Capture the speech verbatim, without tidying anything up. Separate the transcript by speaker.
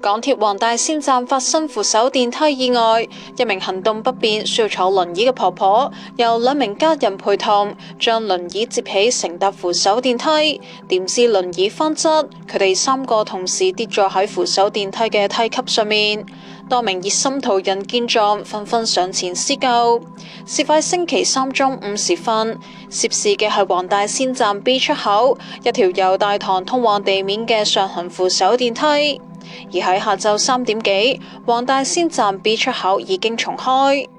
Speaker 1: 港鐵黃大仙站發生扶手電梯意外，一名行動不便需要坐輪椅嘅婆婆，由兩名家人陪同，將輪椅接起乘搭扶手電梯，點知輪椅翻側，佢哋三個同時跌咗喺扶手電梯嘅梯級上面。多名熱心途人見狀，紛紛上前施救。事發星期三中午時分，涉事嘅係黃大仙站 B 出口，一條由大堂通往地面嘅上行扶手電梯。而喺下晝三點幾，黃大仙站 B 出口已經重開。